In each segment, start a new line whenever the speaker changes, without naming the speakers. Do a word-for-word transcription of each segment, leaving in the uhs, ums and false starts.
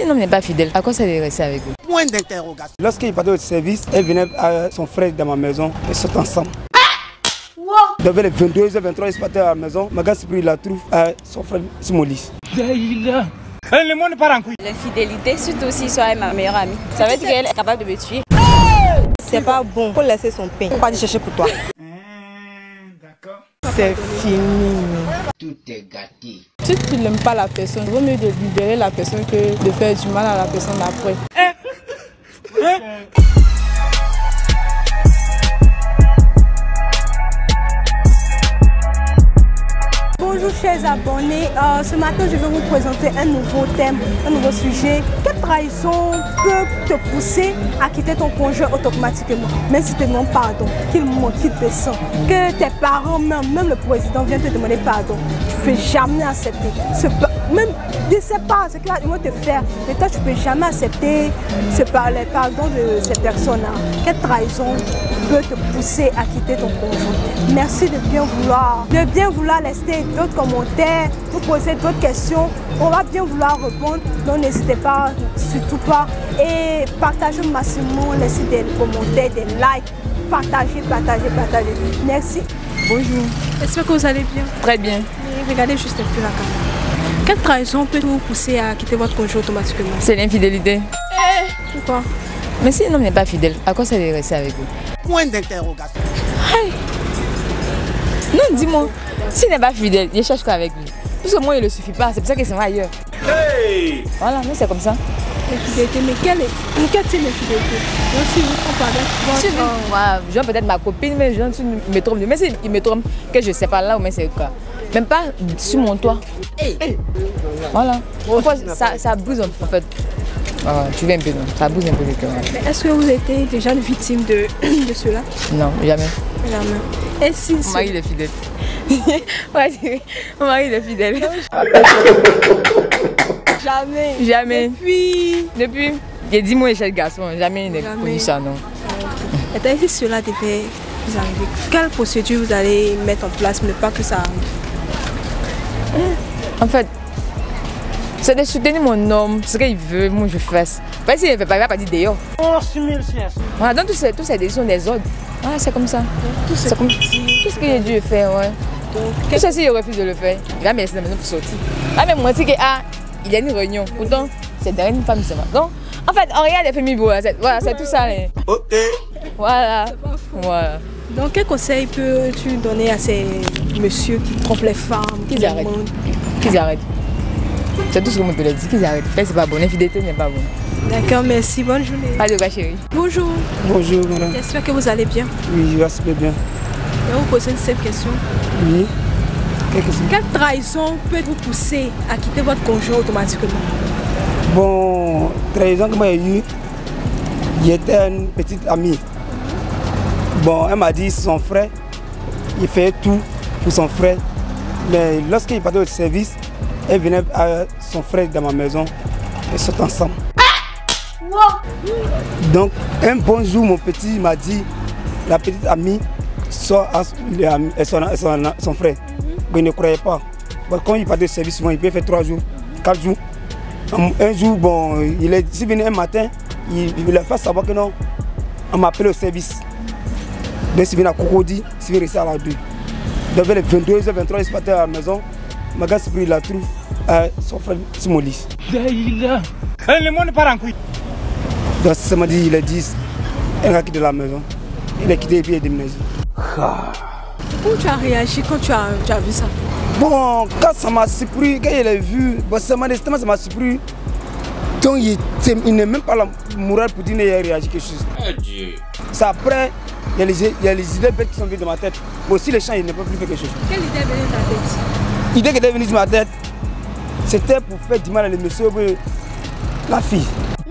si un homme n'est pas fidèle, à quoi ça de rester avec vous?
Point d'interrogation.
Lorsqu'il partait au service, elle venait à son frère dans ma maison et sont ensemble. Devant les vingt-deux heures vingt-trois, il se partait à la maison. Magan Sipri la trouve à son frère sur mon lit.
Le monde part en couille.
L'infidélité, surtout si soit ma meilleure amie. Ça veut dire qu'elle est capable de me tuer.
C'est pas bon. Faut laisser son pain. Faut pas aller chercher pour toi.
D'accord.
C'est fini.
Tout est gâté.
Si tu n'aimes pas la personne, il vaut mieux de libérer la personne que de faire du mal à la personne après.
Hein? Hein?
Bonjour chers abonnés, euh, ce matin je vais vous présenter un nouveau thème, un nouveau sujet. Quelle trahison peut te pousser à quitter ton conjoint automatiquement, même si tu te demandes pardon, qu'il montre, qu'il te sent, que tes parents, même, même le président vient te demander pardon. Tu ne peux jamais accepter. Ce, même, je ne sais pas ce qu'ils vont te faire, mais toi tu ne peux jamais accepter ce les pardons de ces personnes-là. Quelle trahison peut te pousser à quitter ton conjoint? Merci de bien vouloir, de bien vouloir laisser d'autres commentaires, vous poser d'autres questions. On va bien vouloir répondre, donc n'hésitez pas, surtout pas. Et partagez maximum, laissez des commentaires, des likes, partagez, partagez, partagez. Merci.
Bonjour. J'espère que vous allez bien.
Très bien.
Et regardez juste un peu la caméra. Quelle trahison peut vous pousser à quitter votre conjoint automatiquement?
C'est l'infidélité.
Eh, pourquoi?
Mais si un homme n'est pas fidèle, à quoi ça de rester avec vous?
Point d'interrogation.
Hey. Non, dis-moi, s'il n'est pas fidèle, il cherche quoi avec lui? Parce que moi, il ne le suffit pas, c'est pour ça qu'il s'en va ailleurs. Hey. Voilà, mais c'est comme ça.
L'infidélité, mais quelle est quelle est l'infidélité? Donc si vous comparez votre...
Moi, je peut-être ma copine, mais je me trompe. Mais s'il me trompe, que je ne sais pas là où mais c'est quoi. Même pas sur mon toit. Hey. Voilà. Pourquoi ça, ça brise en fait. Ah, tu viens un peu, non? Ça bouge un peu le cœur.
Mais est-ce que vous étiez déjà une victime de, de cela?
Non, jamais.
Jamais. Et si...
Mon mari il est fidèle. Mon mari il est fidèle.
Jamais.
Jamais.
Depuis...
Depuis... Il y a dix mois chez le garçon, jamais il n'est connu ça, non.
Okay. Et si cela devait vous arriver, quelle procédure vous allez mettre en place pour ne pas que ça arrive?
En fait, c'est de soutenir mon homme, ce qu'il veut, moi je fasse. Parce qu'il ne fait pas, il va pas dire d'ailleurs. Voilà, donc toutes ces, toutes ces décisions des autres. Ah, c'est comme ça. Tout ce, comme, tout ce qu'il a dû faire, ouais. Donc, tout ça, s'il refuse de le faire, il va me laisser la maison pour sortir. Ah, mais moi, c'est que, ah, il y a une réunion. Pourtant, c'est derrière une femme seulement. Donc, en fait, on regarde les familles beaux, voilà, c'est tout ça. Les...
Ok.
Voilà. Voilà.
Donc, quel conseil peux-tu donner à ces messieurs qui trompent les femmes?
Qu'ils arrêtent. Qu'ils arrêtent. C'est tout ce que je peux leur dire, qu'ils arrêtent. C'est pas bon, l'infidélité n'est pas bon.
D'accord, merci, bonne journée.
Pas de quoi, chérie.
Bonjour.
Bonjour, madame.
J'espère que vous allez bien.
Oui, je vais super bien.
Je vais vous poser une simple question.
Oui. Quelle question?
Quelle trahison peut vous pousser à quitter votre conjoint automatiquement?
Bon, trahison que moi j'ai eue, j'étais une petite amie. Bon, elle m'a dit son frère, il fait tout pour son frère. Mais lorsqu'il partait au service, elle venait à son frère dans ma maison et sont ensemble. Donc, un bon jour, mon petit m'a dit, la petite amie sort à son, son, son frère. Mais il ne croyait pas. Bon, quand il partait au service, bon, il peut faire trois jours, quatre jours. Un jour, bon, il est s'il venait un matin, il, il a fait savoir que non, on m'a appelé au service. Donc, s'il vient à Cocody, s'il vient rester à la deux. Devant les vingt-deux heures vingt-trois, il se partait à la maison. Magan Sipri la trouve à son frère sur mon lit.
Le monde part en couille.
Donc, ce samedi, il a dit, elle a quitté la maison. Il a quitté et puis il est déménagé.
Comment tu as réagi quand tu as, tu as vu ça?
Bon, quand ça m'a surpris, quand il a vu, bon, ça m'a ça m'a surpris. Donc, il, il n'est même pas la morale pour dire qu'il a réagi quelque chose. C'est après, il y, a les, il y a les idées bêtes qui sont venues dans ma tête. Mais aussi, les chants, il n'a pas plus fait quelque chose.
Quelle idée est venue dans ta tête?
L'idée qui est venue dans ma tête, c'était pour faire du mal à les messieurs, la fille.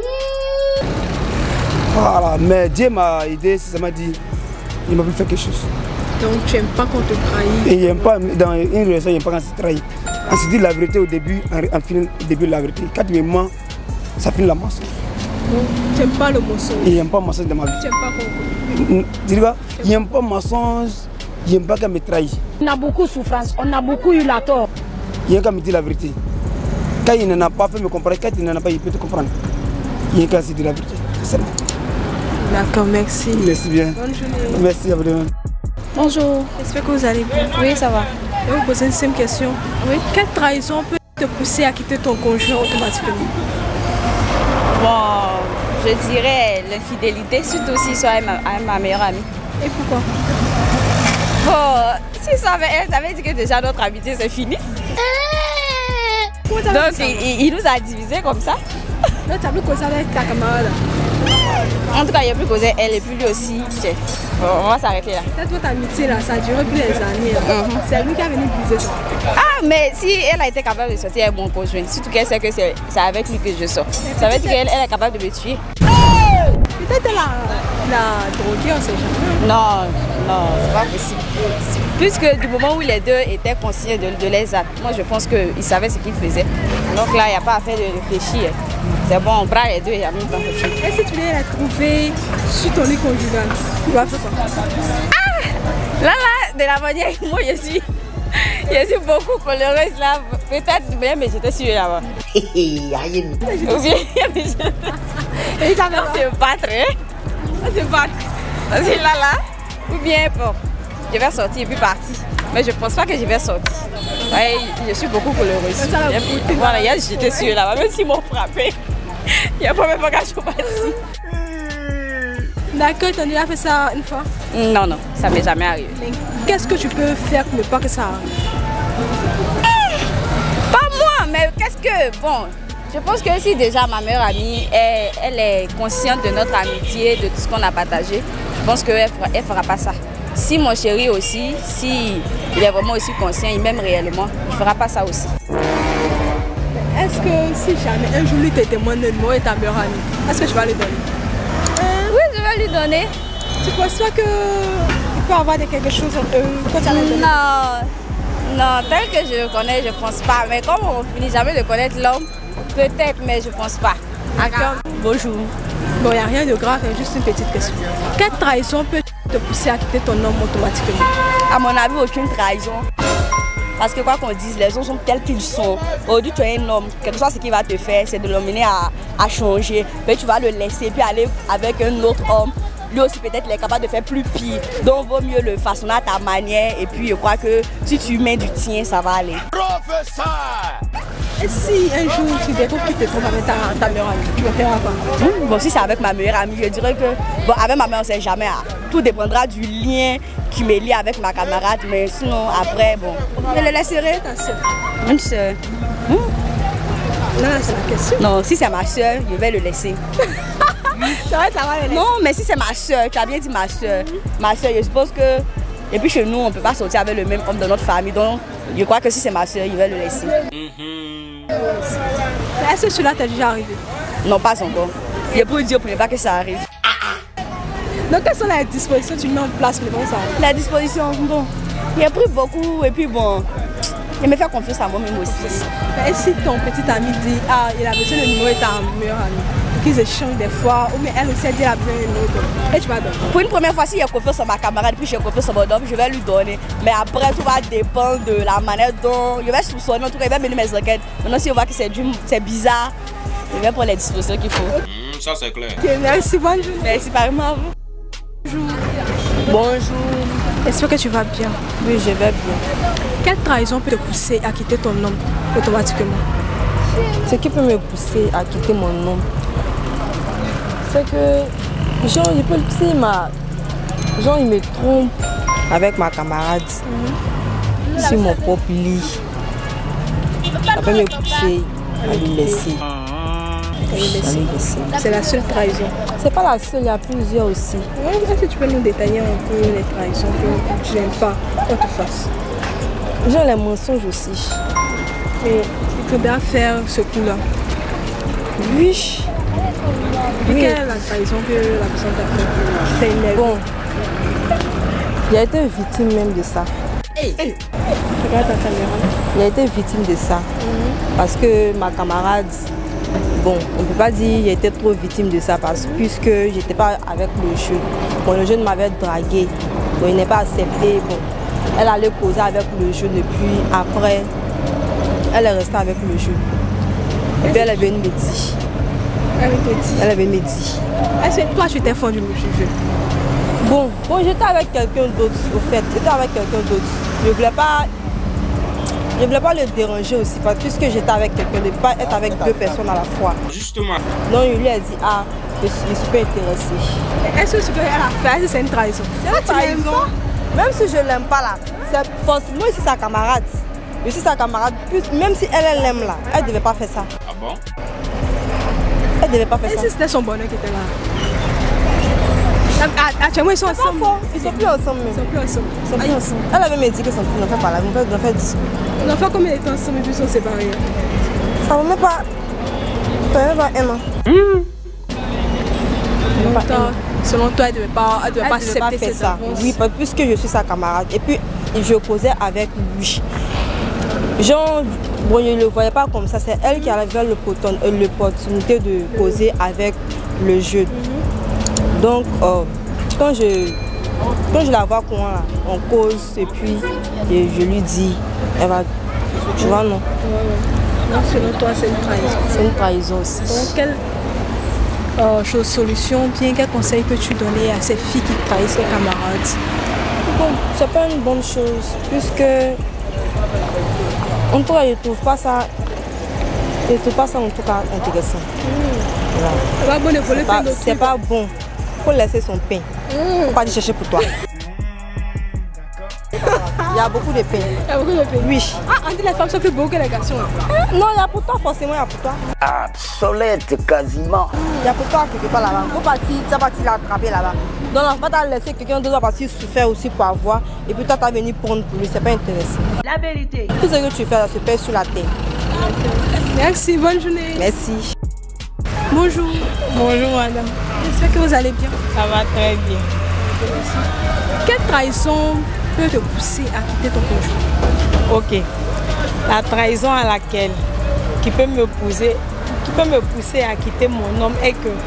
Voilà, mais Dieu m'a aidé, ça m'a dit, il m'a plus fait quelque chose.
Donc tu n'aimes pas qu'on te trahisse?
Et il n'aime pas, dans une relation, il n'aime pas quand c'est trahi. On se dit la vérité au début, en finit au début de la vérité. Quand tu me mens, ça finit la mensonge.
Donc tu n'aimes pas le mensonge?
Il n'aime pas le mensonge dans ma vie.
Tu n'aimes pas qu'on...
Tu dis quoi? Il n'aime pas le mensonge, il n'aime pas qu'elle me trahisse.
On a beaucoup de souffrance, on a beaucoup eu la tort.
Il aime qu'elle me dise la vérité. Quand il n'en a pas fait me comprendre, quand il n'en a pas, il peut te comprendre. Il est cassé de la vérité. C'est ça.
D'accord, merci.
Merci bien.
Bonne journée.
Merci à vous.
Bonjour.
J'espère que vous allez bien.
Oui, ça va.
Je vais vous poser une simple question.
Oui.
Quelle trahison peut te pousser à quitter ton conjoint automatiquement?
Bon, je dirais l'infidélité, surtout si soit avec ma, avec ma meilleure amie.
Et pourquoi?
Bon, si ça avait elle, ça veut dire que déjà notre amitié c'est fini. Donc il, il nous a divisés comme ça.
Non, tu as plus causé avec ta camarade.
En tout cas, il a plus causé elle et puis lui aussi. Bon, on va s'arrêter là.
Peut-être votre amitié là, ça a duré plus des années. Mm -hmm. C'est lui qui a venu briser ça.
Ah, mais si elle a été capable de sortir avec mon conjoint, surtout qu'elle sait que c'est avec lui que je sors, ça veut dire qu'elle elle est capable de me tuer.
Peut-être la, la droguée, on sait jamais.
Non, non, c'est pas possible. Puisque du moment où les deux étaient conscients de, de leurs actes, moi je pense qu'ils savaient ce qu'ils faisaient. Donc là, il n'y a pas à faire de réfléchir. C'est bon, on prend les deux et il n'y a même pas de réfléchir.
Et si tu viens la trouver sur ton lit conjugal, tu vas faire quoi?
Ah! Là, là, de la manière que moi je suis, je suis beaucoup colorée là. Peut-être bien me jeter sur là-bas. Ou bien me jeter. Et ça va se battre, hein? On se battre. Parce que là, là, ou bien, bon, je vais sortir et puis partir. Mais je pense pas que je vais sortir. Ouais, je suis beaucoup colorée. Voilà, il y a jeté sur là-bas, même s'ils m'ont frappé. Il n'y a pas même pas qu'à je partir.
D'accord, tu as déjà fait ça une fois?
Non, non, ça m'est jamais arrivé.
Qu'est-ce que tu peux faire pour ne pas que ça arrive?
Pas moi, mais qu'est-ce que... Bon, je pense que si déjà ma meilleure amie, elle, elle est consciente de notre amitié, de tout ce qu'on a partagé, je pense qu'elle ne fera pas ça. Si mon chéri aussi, si il est vraiment aussi conscient, il m'aime réellement, il ne fera pas ça aussi.
Est-ce que si jamais un jour lui te demande le numéro de ta meilleure amie, est-ce que tu vas lui donner?
euh, Oui, je vais lui donner.
Tu penses pas qu'il peut avoir quelque chose euh, quand tu as le
Non, non, tel que je le connais, je ne pense pas. Mais comme on ne finit jamais de connaître l'homme, peut-être, mais je ne pense pas.
D'accord.
Bonjour.
Bon, il n'y a rien de grave, c'est juste une petite question. Quelle trahison peut te pousser à quitter ton homme automatiquement?
À mon avis, aucune trahison. Parce que quoi qu'on dise, les hommes sont tels qu'ils sont. Aujourd'hui, tu es un homme, quel que soit ce qu'il va te faire, c'est de l'emmener à, à changer. Mais tu vas le laisser puis aller avec un autre homme. Lui aussi, peut-être, il est capable de faire plus pire. Donc, il vaut mieux le façonner à ta manière. Et puis, je crois que si tu mets du tien, ça va aller.
Professeur!
Et si un jour tu découvres que tu te trompes avec ta, ta meilleure amie, tu vas faire quoi?
Mmh, bon, si c'est avec ma meilleure amie, je dirais que... Bon, avec ma mère, on ne sait jamais. Hein. Tout dépendra du lien qui me lie avec ma camarade. Mais sinon, après, bon...
Je le laisserai ta soeur.
Une soeur. Mmh.
Non, c'est la question.
Non, si c'est ma soeur, je vais le laisser.
Ça va, ça va le laisser.
Non, mais si c'est ma soeur, tu as bien dit ma soeur. Ma soeur, je suppose que... Et puis chez nous, on ne peut pas sortir avec le même homme de notre famille. Donc, je crois que si c'est ma soeur, je vais le laisser.
Est-ce que cela t'est déjà arrivé?
Non, pas encore. Je peux dire pour ne pas que ça arrive.
Donc, quelles sont les dispositions que tu mets en place pour ça?
La disposition, bon, j'ai pris beaucoup et puis bon, je me fais confiance à moi-même aussi.
Et si ton petit ami dit, ah, il a besoin de numéro de ta meilleure amie, qu'ils échangent des fois, ou mais elle aussi a dit, elle a besoin de numéro, et tu vas donner?
Pour une première fois, si j'ai confiance en ma camarade, puis j'ai confiance en mon homme, je vais lui donner. Mais après, tout va dépendre de la manière dont je vais soupçonner, en tout cas, il va mener mes enquêtes. Maintenant, si on voit que c'est bizarre, je vais prendre les dispositions qu'il faut.
Mmh, ça, c'est clair.
Okay, merci, bonne journée.
Merci, pareillement à vous.
Bonjour.
Bonjour.
J'espère que tu vas bien.
Oui, je vais bien.
Quelle trahison peut te pousser à quitter ton homme automatiquement?
Ce qui peut me pousser à quitter mon homme, c'est que genre, il peut, si ma, genre, il me trompe avec ma camarade mmh. sur mon propre lit. Ça peut me pousser à lui laisser.
C'est la seule trahison.
C'est pas la seule, il y a plusieurs aussi.
Est-ce que tu peux nous détailler un peu les trahisons que tu n'aimes pas qu'on te fasse?
J'ai les mensonges aussi.
Et il faudra faire ce coup-là.
Oui.
Et oui. Quelle est la trahison que la personne t'a fait?
Bon, j'ai été victime même de ça.
Hey. Hey. Regarde ta caméra.
J'ai été victime de ça. Mm-hmm. Parce que ma camarade, bon, on ne peut pas dire que j'ai été trop victime de ça parce que puisque je n'étais pas avec le jeune. Bon, le jeune m'avait dragué. Bon, il n'est pas accepté. Bon, elle allait causer avec le jeune et puis après, elle est restée avec le jeune. Et puis elle est venue me dire.
Elle te dit.
Elle est venue me dire.
Est-ce que toi tu t'es fondue le jeu?
Bon, bon j'étais avec quelqu'un d'autre au fait. J'étais avec quelqu'un d'autre. Je ne voulais pas. Je voulais pas le déranger aussi, parce que puisque j'étais avec quelqu'un, de ne pas être avec deux personnes à la fois.
Justement.
Donc je lui ai dit, ah, je suis, je suis pas intéressée.
Est-ce que ce qu'elle a fait, c'est une trahison?
C'est une trahison. Même si je ne l'aime pas là, c'est forcément moi aussi sa camarade. Je suis sa camarade, plus, même si elle, elle l'aime là, elle ne devait pas faire ça.
Ah bon?
Elle ne devait pas faire ça.
Et si c'était son bonheur qui était là? Actuellement, ils sont ensemble.
Ils sont plus ensemble.
Ils sont plus ensemble.
Ils sont plus ensemble. Elle avait me dit que son enfant pas là, mon frère fait discours.
On a fait combien de temps ensemble et puis ils sont séparés?
Ça ne même pas. Ça ne même pas un an.
Mmh. Selon toi, elle ne devait pas, elle devait pas accepter
faire
cette
ça.
avance.
Oui, puisque je suis sa camarade. Et puis, je causais avec lui. Genre, bon, je ne le voyais pas comme ça. C'est elle qui avait l'opportunité de causer avec le jeu. Mmh. Donc, euh, quand, je, quand je la vois qu'on là, on cause et puis et je lui dis, elle va, tu vois, non.
Ouais, ouais. Donc, selon toi, c'est une trahison.
C'est une trahison aussi.
Donc, quelle euh, chose, solution, bien quel conseil peux-tu donner à ces filles qui trahissent leurs camarades?
Bon, c'est pas une bonne chose, puisque en tout cas, je ne trouve pas ça, je trouve pas ça en tout cas intéressant. Mmh.
Voilà. Bon, c'est pas,
c'est pas bon. Il faut laisser son pain. Il ne faut pas aller chercher pour toi. Il y a beaucoup de pain.
Il y a beaucoup de pain.
Oui.
Ah, on dit les femmes sont plus beaux que les garçons.
Non, il y a pour toi, forcément, il y a pour toi.
Absolument, quasiment.
Il y a pour toi quelque part là-bas. Il faut partir, tu vas partir l'attraper là-bas. Donc, on va pas laisser quelqu'un d'autre partir souffrir aussi pour avoir. Et puis toi, tu as venu prendre pour lui. C'est pas intéressant.
La vérité.
Tout ce que tu fais, ça se perd sur la terre.
Merci, bonne journée.
Merci.
Bonjour.
Bonjour madame.
J'espère que vous allez bien.
Ça va très bien.
Quelle trahison peut te pousser à quitter ton conjoint?
Ok. La trahison à laquelle qui peut me pousser, qui peut me pousser à quitter mon homme est que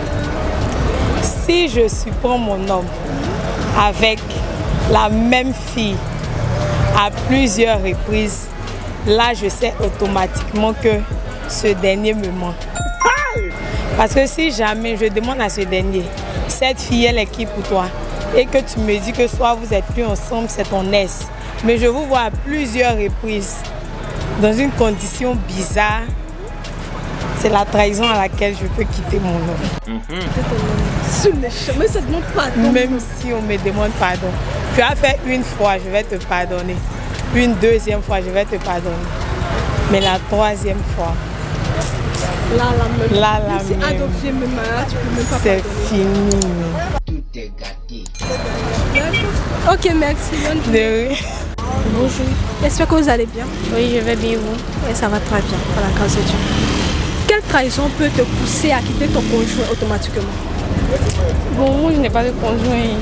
si je surprends mon homme avec la même fille à plusieurs reprises, là je sais automatiquement que ce dernier me ment. Parce que si jamais je demande à ce dernier, cette fille elle est qui pour toi? Et que tu me dis que soit vous n'êtes plus ensemble, c'est ton ex. Mais je vous vois à plusieurs reprises dans une condition bizarre. C'est la trahison à laquelle je peux quitter mon homme.
Mm-hmm. Sur le chemin, ça demande pardon.
Même si on me demande pardon. Tu as fait une fois, je vais te pardonner. Une deuxième fois, je vais te pardonner. Mais la troisième fois,
là, la même.
Là, la
même. Adopté, même là, tu peux même pas
c'est fini.
Tout est gâté.
Ok, merci.
De...
Bonjour. J'espère que vous allez bien.
Oui, je vais bien, vous.
Et ça va très bien, par la grâce de Dieu. Quelle trahison peut te pousser à quitter ton conjoint automatiquement?
Bon, moi, je n'ai pas de conjoint.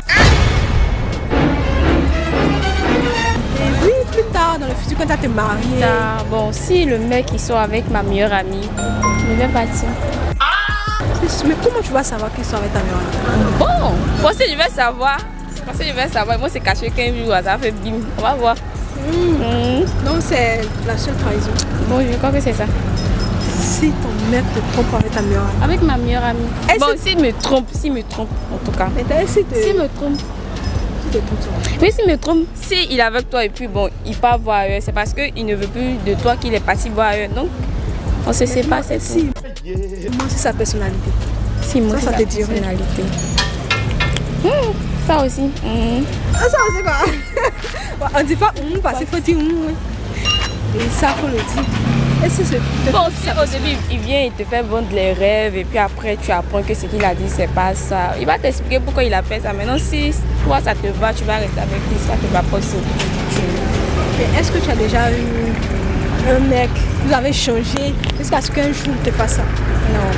Et oui, plus tard, dans le futur, quand tu vas te marier.
Ah, bon, si le mec il sort avec ma meilleure amie, je vais partir.
Mais comment tu vas savoir qu'il sort avec ta meilleure amie?
Bon, moi si je vais savoir. Moi si je vais savoir, moi c'est caché quinze jours, ça fait bim. On va voir.
Mmh. Mmh. Donc c'est la seule trahison.
Bon, je crois que c'est ça.
Si ton mec te trompe avec ta meilleure amie.
Avec ma meilleure amie.
Et
bon,
si...
s'il me trompe, s'il me trompe, en tout cas.
Mais t'as essayé de...
S'il me trompe.
S'il te trompe.
Mais s'il me trompe, s'il est avec toi et puis bon, il part voir ailleurs, c'est parce qu'il ne veut plus de toi qu'il est parti voir ailleurs. Donc, on se sait pas, c'est
si. Moi, c'est sa personnalité.
Si, moi, c'est sa personnalité. Mmh, ça aussi. Mmh.
Ah, ça aussi quoi? On dit pas mmh parce qu'il faut dire mmh. Et ça, faut le dire. Et si c'est...
Bon, si au début, il vient, il te fait vendre les rêves et puis après, tu apprends que ce qu'il a dit, c'est pas ça. Il va t'expliquer pourquoi il a fait ça. Maintenant, si toi, ça te va, tu vas rester avec lui. Ça te va pas aussi.
Est-ce que tu as déjà eu un mec, vous avez changé jusqu'à ce qu'un jour il te fasse ça?
Non.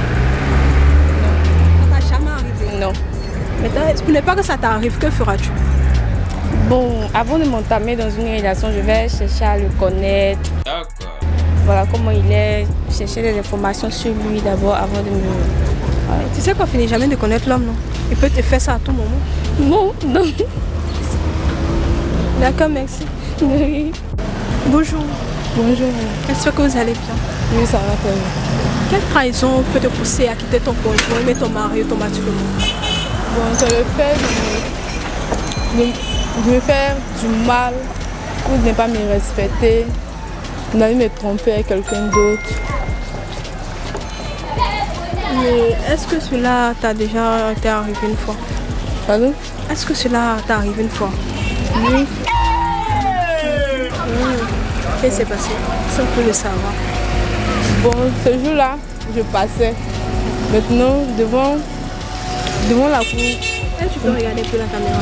Ça t'a jamais arrivé?
Non.
Maintenant, pour ne pas que ça t'arrive, que feras-tu?
Bon, avant de m'entamer dans une relation, je vais chercher à le connaître.
D'accord.
Voilà comment il est, chercher des informations sur lui d'abord avant de me...
Ouais. Tu sais qu'on finit jamais de connaître l'homme, non? Il peut te faire ça à tout moment.
Non, non.
D'accord, merci.
Oui.
Bonjour.
Bonjour.
J'espère que vous allez bien.
Oui, ça va très bien.
Quelle trahison peut te pousser à quitter ton conjoint mais ton mari automatiquement?
Bon, c'est le fait de me, de, de me faire du mal ou de ne pas me respecter, d'aller me tromper avec quelqu'un d'autre.
Mais est-ce que cela t'a déjà été arrivé une fois?
Pardon?
Est-ce que cela t'est arrivé une fois?
Oui.
Mmh. Qu'est-ce qui s'est passé? Si on peut le savoir.
Bon, ce jour-là, je passais. Maintenant, devant, devant la cour.
Et tu peux regarder un peu la caméra.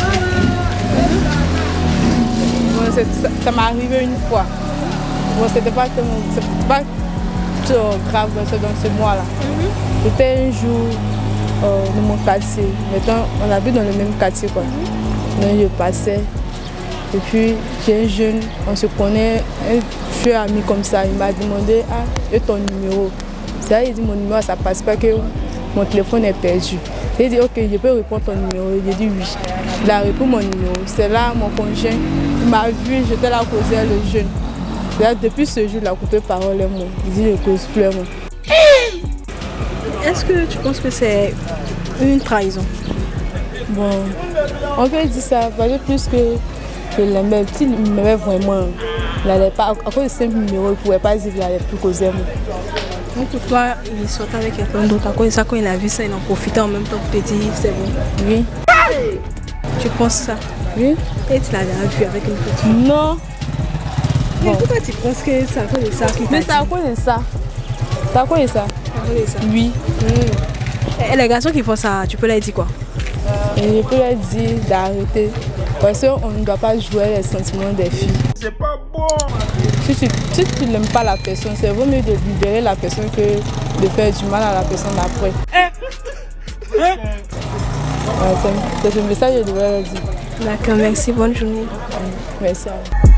Bon, ça ça m'est arrivé une fois. Bon, c'était pas tellement, c'est pas trop grave dans ce mois-là. Mm-hmm. C'était un jour euh, de mon quartier. Maintenant, on habite dans le même quartier, quoi. Mm-hmm. Donc, je passais. Et puis, j'ai un jeune, on se connaît, un vieux ami comme ça, il m'a demandé, ah, et ton numéro? C'est là, il dit, mon numéro, ça passe pas, que mon téléphone est perdu. Il dit, ok, je peux répondre ton numéro? Il dit, oui. Il a répondu mon numéro. C'est là, mon conjoint, il m'a vu, j'étais là à causer le jeune. Là, depuis ce jour, il a coupé parole et moi. Il dit, je cause plus moi.
Est-ce que tu penses que c'est une trahison?
Bon, on peut dire ça, parce que plus que que les mêmes, s'il m'aimait vraiment, il n'allait pas, à cause de ce numéro, il ne pouvait pas dire qu'il n'allait plus causer moi.
Donc pour toi, il sortait avec quelqu'un d'autre, à cause de ça, quand il a vu ça, il en profitait en même temps pour te dire c'est bon.
Oui.
Tu penses ça?
Oui.
Et tu l'as vu avec une petite?
Non.
Mais bon. Pourquoi tu penses que c'est à cause de ça qu'il t'a dit?
Mais c'est à cause de ça. C'est à cause de ça.
C'est à cause de ça?
Oui.
Mmh. Et les garçons qui font ça, tu peux leur dire quoi?
Et je peux leur dire d'arrêter. Parce qu'on ne doit pas jouer les sentiments des filles.
C'est pas bon.
Si tu si tu n'aimes pas la personne, c'est vaut mieux de libérer la personne que de faire du mal à la personne après. Ouais, c'est ce message que je devrais leur dire.
D'accord, merci, bonne journée.
Merci à vous.